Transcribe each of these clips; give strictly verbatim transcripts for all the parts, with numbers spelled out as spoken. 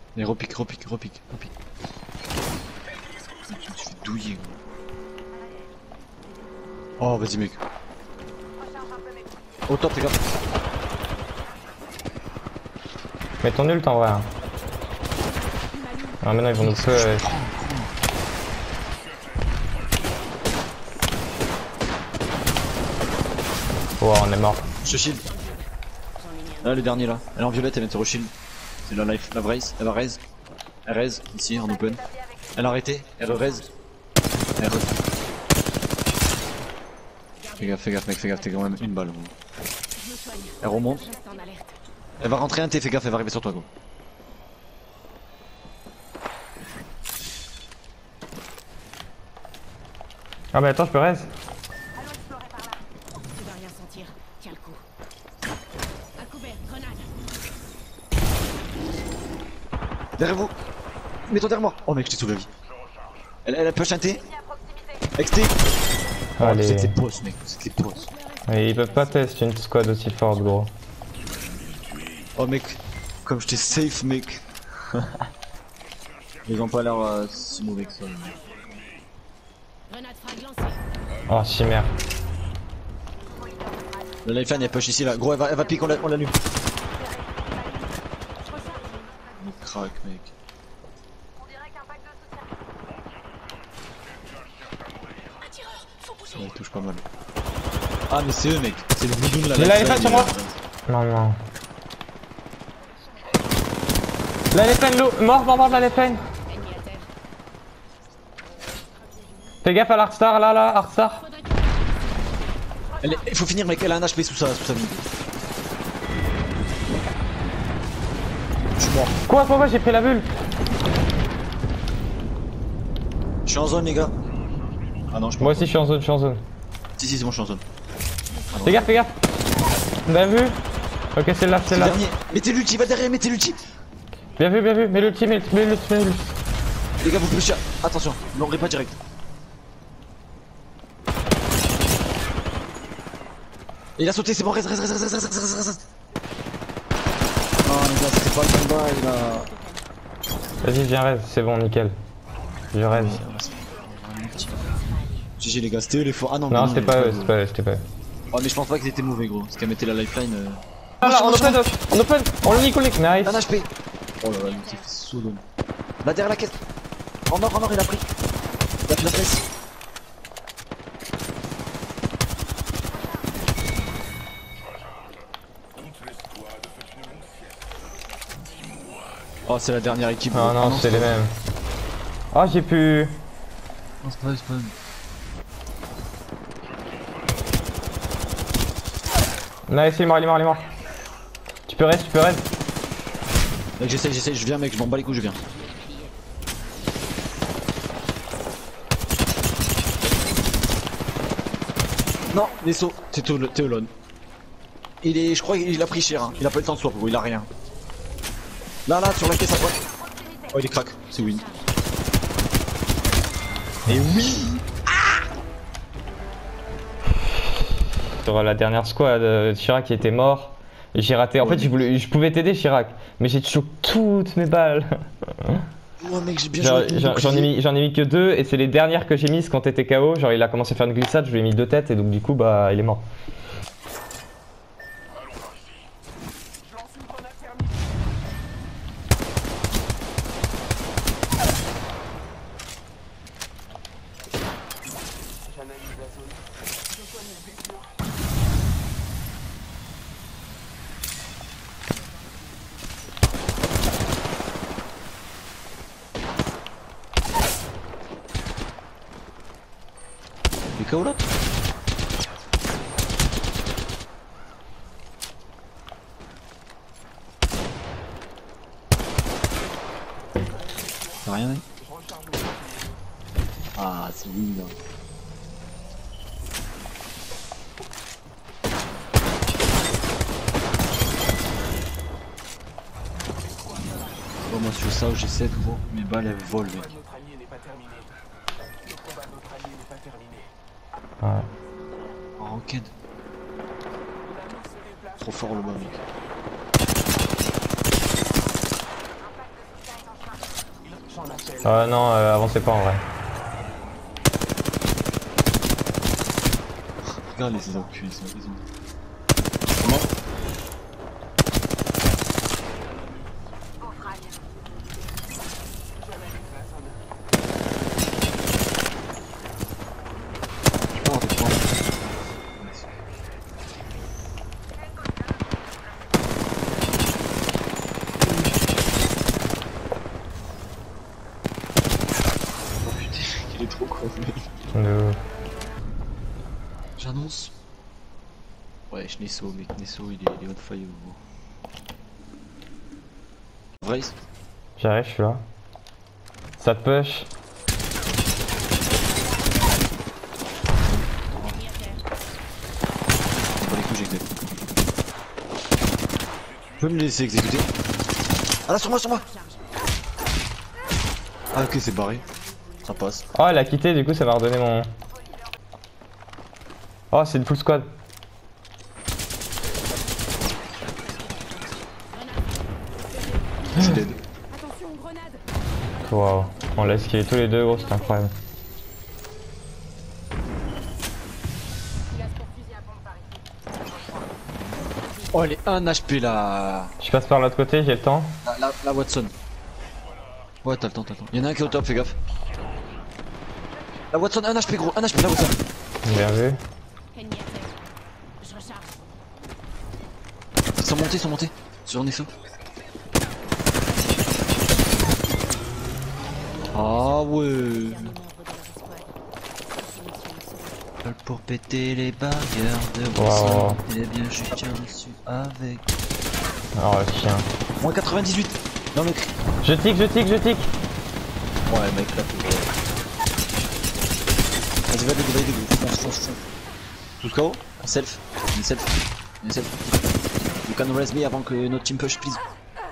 Mais repique, repique, repique, repique. Je me suis fait douiller gros. Oh vas-y mec. Oh top les gars. Mets ton ult en vrai. Hein. Ah maintenant ils vont nous tuer. Ouais. Oh on est mort. Je shield. Là le dernier là. Elle est en violette, elle vient de se reshield. C'est la life, la raise, elle va raise. Elle raise ici en open. Elle a arrêté, elle raise. Elle raise. Fais gaffe, fais gaffe mec, fais gaffe, t'es quand même une balle gros. Elle remonte. Elle va rentrer un T, fais gaffe, elle va arriver sur toi gros. Ah bah attends je peux raise. Derrière vous. Mets-toi derrière moi. Oh mec je t'ai sauvé la vie. Elle, elle a push un T. X T. Oh Allez. c'était boss mec, c'était boss. Et ils peuvent pas tester une squad aussi forte gros. Oh mec, comme je t'ai safe mec. Ils ont pas l'air euh, si mauvais que ça. Oh chimère. Le lifeline elle push ici là. Gros elle va, elle va pique, on l'allume. On craque mec. Ouais, il touche pas mal. Ah mais c'est eux mec, c'est le bidon de la J'ai la lifeline sur moi. Non non. La lifeline l'eau, mort mort mort de la lifeline. Fais gaffe à l'Arkstar là là, Arkstar. Elle est... Il faut finir mec, elle a un H P sous ça, sous sa vie. Je suis mort. Quoi quoi quoi j'ai pris la bulle. Je suis en zone les gars. Ah non je peux Moi pas. aussi je suis en zone, je suis en zone. Si si c'est bon je suis en zone. Ah, Fais gaffe, fais gaffe. Bien vu. Ok c'est là, c'est le là. dernier. Mettez l'ulti, va derrière, mettez l'ulti. Bien vu, bien vu, mets l'ulti, mets l'ulti, mets l'ulti, mets l'ulti. Les gars vous pushez. Attention, ne l'enlevez pas direct. Il a sauté, c'est bon, reste, reste, reste, reste, reste, reste, reste, reste. Non les gars, c'était pas le bon bail là. Vas-y, viens raise, c'est bon, nickel. Je raise. G G les gars, c'était eux les forts. Ah non, Non, mais c'était pas eux, c'était pas eux, c'était pas eux. Oh mais je pense pas qu'ils étaient mauvais gros, parce qu'elle mettait la lifeline. Euh... Ah là, on open, on open, on le nique, on le nique, nice. Un H P. Oh là là, il fait solo. Là derrière la caisse. En or, en or, il a pris. Il a pris la fesse. Oh c'est la dernière équipe. Ah non, c'est les mêmes. Ah j'ai pu... Non c'est pas eux, c'est pas eux. Nice, il est mort, il est mort, il est mort. Tu peux rester, tu peux rester. Mec j'essaye, j'essaye, je viens mec, je m'en bats les couilles, je viens. Non, les sauts, c'est Théolone. Il est, je crois qu'il a pris cher, hein. Il a pas eu le temps de swap, gros, il a rien. Là, là, sur la caisse à droite. Oh, il est crack, c'est win. Et oui. Sur la dernière squad, euh, Chirac qui était mort. Et j'ai raté. En ouais, fait, je, voulais, je pouvais t'aider, Chirac. Mais j'ai choqué toutes mes balles. Ouais, mec, j'ai bien Genre, joué. J'en ai, mis, ai mis que deux. Et c'est les dernières que j'ai mises quand t'étais K O. Genre, il a commencé à faire une glissade. Je lui ai mis deux têtes. Et donc, du coup, bah, il est mort. Il est K O là. T'as rien dit? Ah, c'est win là. Oh, moi je fais ça où j'ai sept gros, mes balles elles volent mec. Ouais. En ranked. Trop fort le bas mec. Euh, non, euh, avancez pas en vrai. Regarde les enculés, ils sont raison. Comment? Il est trop con, mec. Euh, J'annonce. Ouais, je Nesso, mec, Nesso il est, il est on fire. Vrai? J'arrive, je suis là. Ça push. Pas les coups, j'exécute. Tu peux me laisser exécuter? Ah là, sur moi, sur moi! Ah, ok, c'est barré. Ça passe. Oh, elle a quitté, du coup, ça m'a redonné mon. Oh, c'est une full squad. C'est dead. Waouh. On l'a esquivé tous les deux, gros, c'est incroyable. Oh, elle est un H P là. Je passe par l'autre côté, j'ai le temps. La, la, la Watson. Ouais, t'as le temps, t'as le temps. Y'en a un qui est au top, fais gaffe. La Watson, un H P gros, un H P, la Watson. Bien vu. Ils sont montés, ils sont montés. Sur Nesso. Ah ouais. Pour péter les barrières de Watson. Wow. Eh bien, je tiens dessus avec. Oh, le chien. Moins quatre-vingt-dix-huit. Dans le cri. Je tic, je tic, je tic. Ouais, mec, là, faut. Vas-y, va, vas-y, vas-y, fonce, fonce, fonce. Tout K O. Self. Une self. Une self. You can raise me avant que notre team push, please.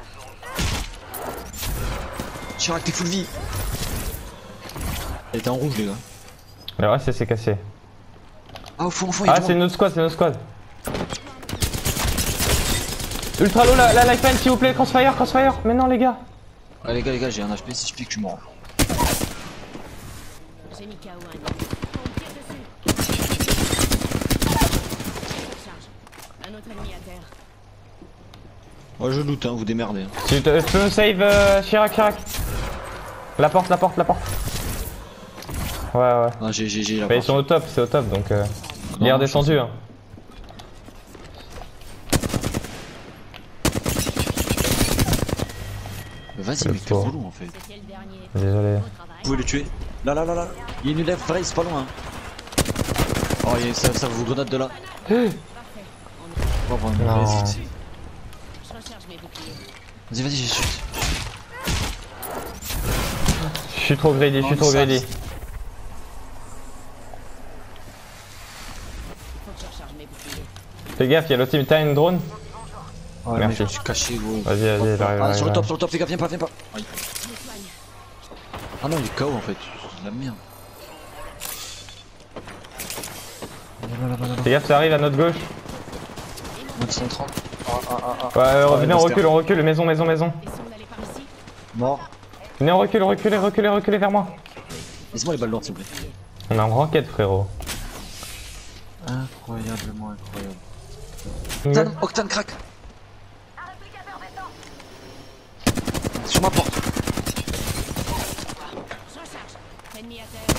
Chirac, t'es full vie. Elle était en rouge, les gars. Le reste, c'est cassé. Ah, au fond, au fond, il y a Ah, du c'est monde. notre squad, c'est notre squad. Ultra low, la, la lifeline, s'il vous plaît, crossfire, crossfire. Mais non, les gars. Ah, les gars, les gars, j'ai un H P. Si je pique, tu mords. J'ai mis K O un ennemi. On tire dessus. Charge. Un autre ennemi à terre. Ouais, je loot, hein, vous démerdez. Hein. Tu te- tu peux me save euh, Chirac, Chirac. La porte, la porte, la porte. Ouais, ouais. Ah, j'ai, j'ai, j'ai la Bah, ils porte. sont au top, c'est au top donc. Euh... Il est Non, redescendu, hein. Vas-y, mec, t'es fort. relou en fait. C'était le dernier. Désolé. Bon travail. Vous pouvez les tuer. Là, là, là, là. Il y a une lèvre race pas loin. Oh, il y a ça, ça vous grenade de là. Parfait. On va prendre une Non. race ici. Je recharge mes boucliers. Vas-y, vas-y, j'ai chute. Je suis trop greedy, je suis Oh, trop ça, greedy. Il faut que je recharge mes boucliers. Fais gaffe, il y a l'autre team. T'as une drone? Ouais, Merci. mec, je me suis caché, gros. Vas-y, vas-y, il arrive, Ah, il sur le arrive. top, sur le top, fais gaffe, viens pas, viens pas. Aïe. Je me soigne. Ah non, il est K O en fait. C'est de la merde. Là, là, là, là, là. Fais gaffe, ça arrive à notre gauche. Moins de cent trente. Ah, ah, ah, ah. Ouais, euh, Ouais, venez, on Buster. recule, on recule. Maison, maison, maison. Et si on allait par ici? Mort. Venez, on recule, reculez, reculez, reculez vers moi. Laisse-moi les balles d'or, s'il vous plaît. On est en ranked, frérot. Incroyablement incroyable. Octane, Octane crack. Sur ma porte. Je recharge. Ennemi à terre.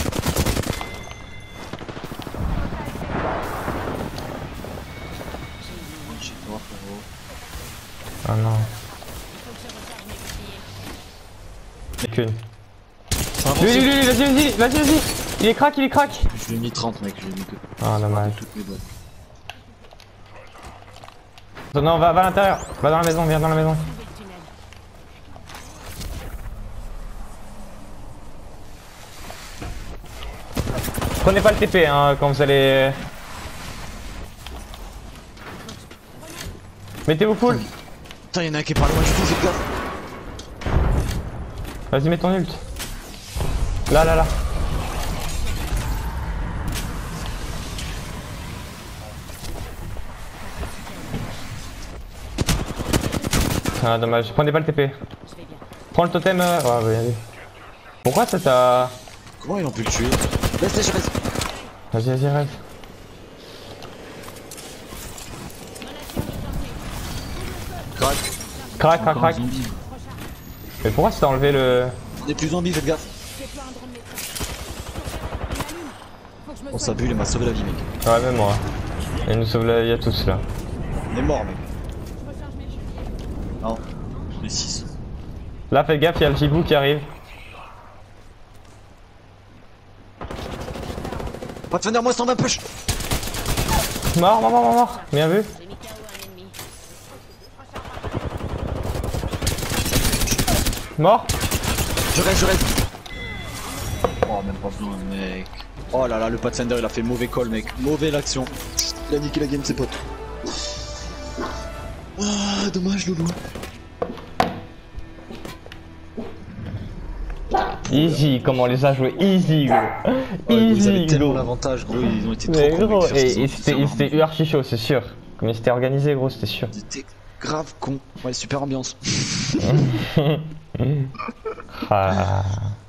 Chez toi, frérot. Ah non. Il faut que je recharge mes boucliers. Recule. C'est Lui, lui, impossible. lui, vas-y, vas-y, vas-y, vas-y. Il est crack, il est crack. Je lui ai mis trente, mec. Je lui ai mis que Ah, dommage. toutes mes balles. Non, va, va à l'intérieur. Va dans la maison, viens dans la maison. Trouvez le tunnel. Prenez pas le T P hein, quand vous allez. Mettez-vous full. Putain, y'en a un qui est pas loin du tout, fais gaffe. Vas-y, mets ton ult. Là, là, là. Ah, dommage. Prenez pas le T P. Je vais bien. Prends le totem. Euh... Ouais, ouais, allez. Pourquoi ça t'a... Comment ils ont pu le tuer? Reste, reste, reste. Vas-y, vas-y, reste. Crac. Crac, crac, Encore crac. un zombie. Mais pourquoi ça t'a enlevé le... On est plus zombies, faites gaffe. Fais-toi un drone maîtrise. Il allume. Faut que je me Oh, soigne. sa bulle, il m'a sauvé la vie, mec. Ouais, même moi. Et nous sauve la vie à tous là. On est mort, mec. Je recharge mes fusils. Non, on est six. Là, faites gaffe, il y a le gibou qui arrive. Pas de moi, stand un push. Mort, mort, mort, mort, mort. Bien vu. J'ai mis K O un ennemi. Mort. Je reste, je reste. Oh, même pas besoin, mec. Oh là là, le Pathfinder, il a fait mauvais call, mec. Mauvaise l'action. Il a niqué la game de ses potes. Ah, dommage, Loulou. Easy, comment on les a joués. Easy, gros. Ouais, ils avaient Easy, tellement gros. l'avantage, gros. Ils ont été trop Mais cons, gros, mec, sur et, ce- et sur c'était ce et c'était round. archi chaud, c'est sûr. Comme ils s'étaient organisés, gros, c'était sûr. Ils étaient grave cons. Ouais, super ambiance. Ah.